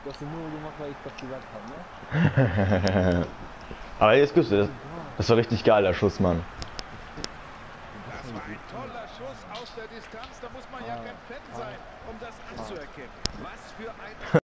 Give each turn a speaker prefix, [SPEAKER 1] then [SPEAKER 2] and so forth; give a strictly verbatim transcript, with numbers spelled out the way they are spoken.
[SPEAKER 1] Du hast ihn nur gemacht, weil ich das gesagt habe, ne?
[SPEAKER 2] Aber jetzt küsst du das. Das war richtig geil, der Schuss, Mann.
[SPEAKER 3] Das war ein toller Schuss aus der Distanz. Da muss man ja kein Fan sein, um das anzuerkennen. Was für ein